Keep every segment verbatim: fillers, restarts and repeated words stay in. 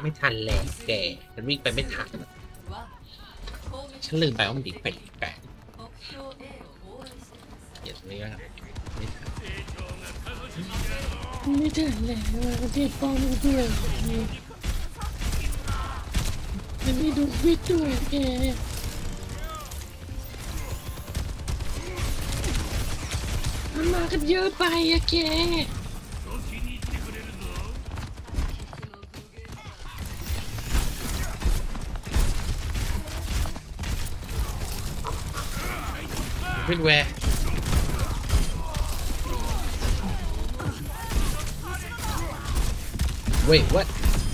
ไม่ทันแหละแกมันวิ่งไปไม่ทันฉันลืมไปว่ามันดีแปลกแปลกเดี๋ยวตรงนี้ก็ไม่ทันไม่ทันแล้วเด็กป้อมด้วยมันไม่ดูวิทย์ด้วยแกมันมากันเยอะไปอะแกวิดแวร์เว้ย what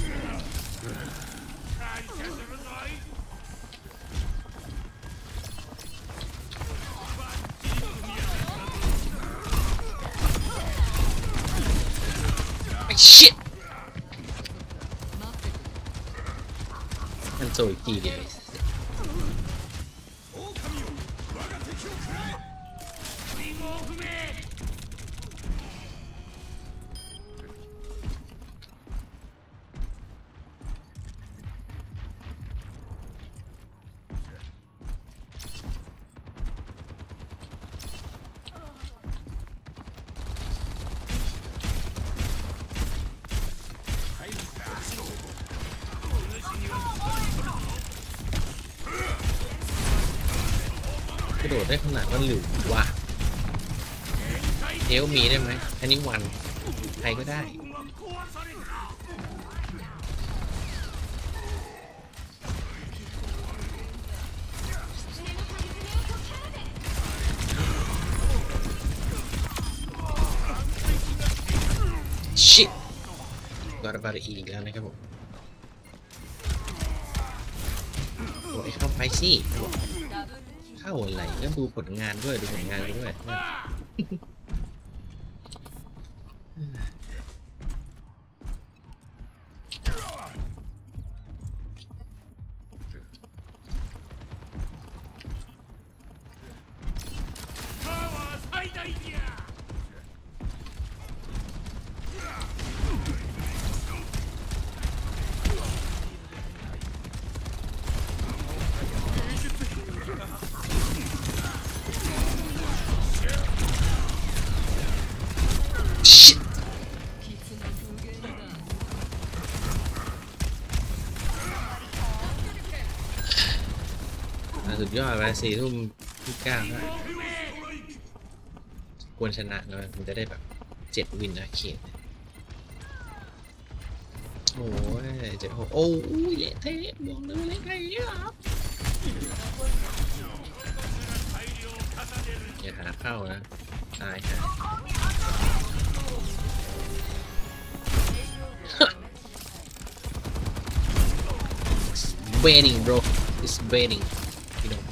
shit มันโซอีกทีเดียวกระโดดได้ขนาดนั้นหรือวะเอลมีได้ไหมอันนี้วันใครก็ได้ชิตกอร์บาร์อีกแล้วนะครับผมโอ้ยเข้าไปสิเข้าอะไรแล้วดูผลงานด้วยดูผลงานด้วยสุดยอดไปสี่ทุ่มที่เก้าควรชนะนะมันจะได้แบบเจ็ดวินนะเขตโอ้ยเจ็ดหกโอ้ยเละเทะบอกเลยเละไงครับอย่าหาเข้านะตายฮะ baiting bro it's baiting you know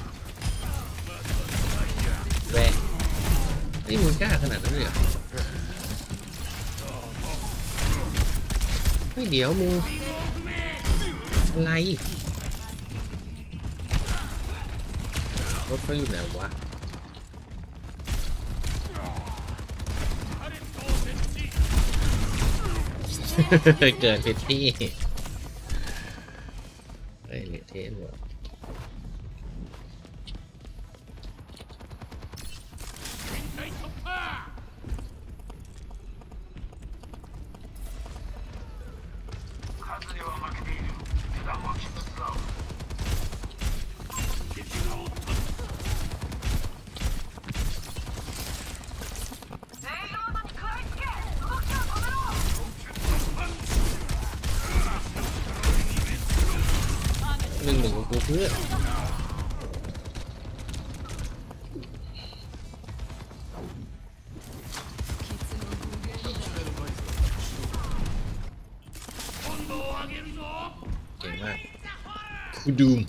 แวร์นี่มึงกล้าขนาดนั้นเลยเหรอไม่เดี๋ยวมึงอะไรรถเขาอยู่ไหนวะเกิดผิดที่เฮ้ยเละเทะหมดหนึ่งหนึ่งของกูเพื่อนเก่งมากคูดูม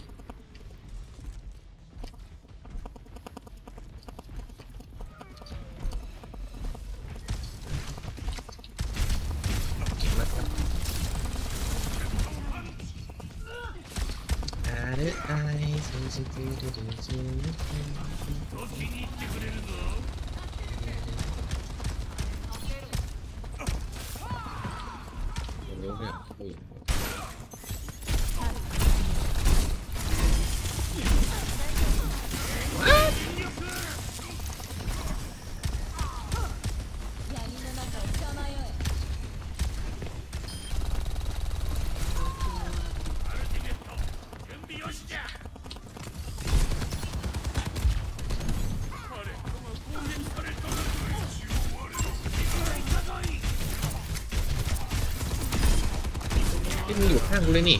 มึงอยู่ข้างกูเลยนี่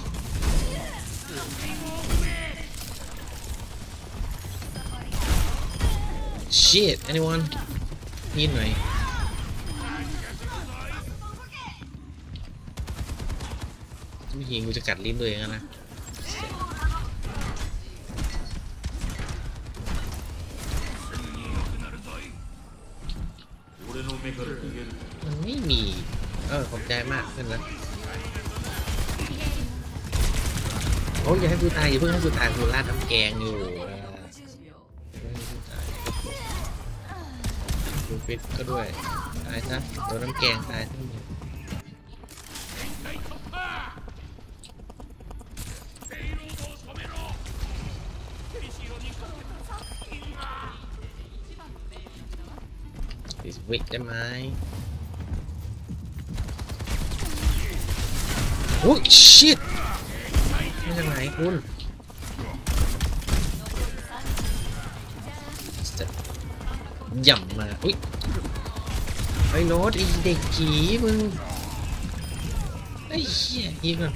shit anyone ยินหน่อยไม่ยิงกูจะกัดลิ้นตัวเองนะมันไม่มีเออขอบใจมากขึ้นแล้วโอ้ยอย่าให้กูตายอย่าเพิ่งให้กูตายกูราดน้ำแกงอยู่ดูฟิตก็ด้วยตายซะโดนน้ำแกงตายทั้งหมดดิสวิกได้ไหมโอ้ชิตมาจากไหนคุณย่ำมาอุ้ยไอ้โน้ตไอ้เด็กผีมึงไอ้เหี้ยอีกอ่ะ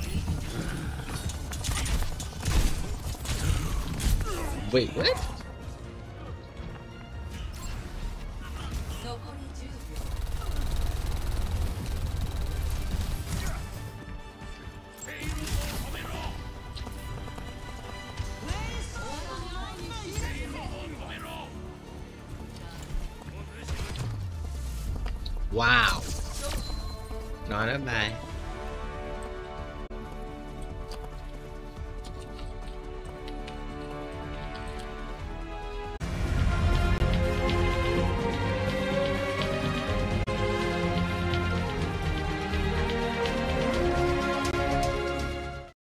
เว้ย whatว้าวนอนแล้วบาย